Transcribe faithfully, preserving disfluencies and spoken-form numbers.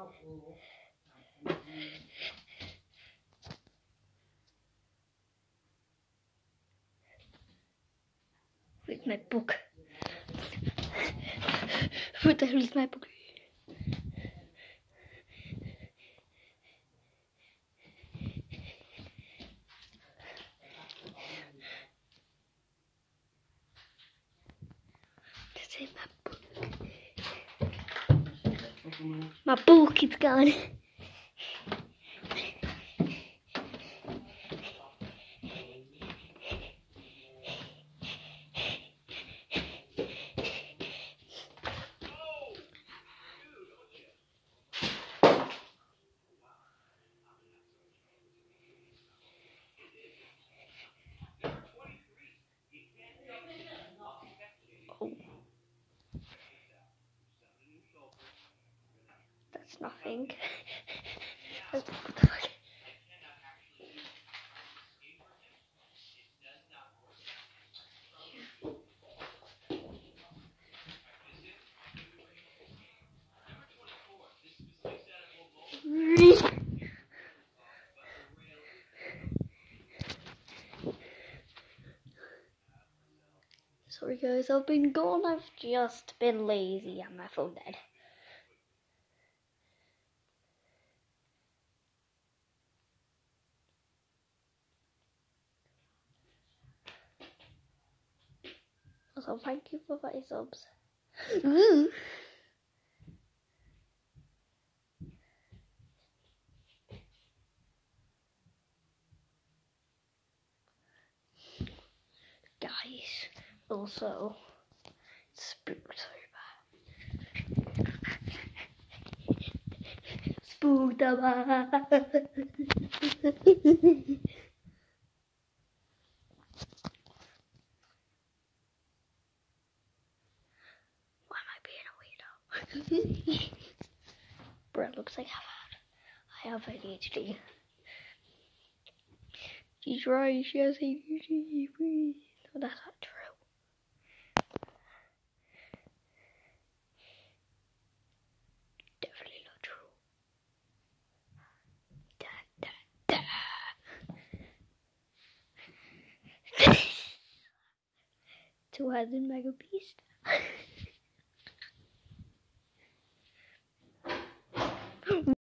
Where's my book? What the hell is my book? This is my book. My book is gone. Oh. That's nothing. That's what the fuck. Sorry guys, I've been gone. I've just been lazy and my phone dead. Also, thank you for five subs. Ooh. Guys, also, Spooktober. Spooktober. Why am I being a weirdo? Bro, it looks like I've had, I have A D H D. She's right, she has A D H D. No, that's not true. Definitely not true. Da, da, da. Two heads in Mega Beast.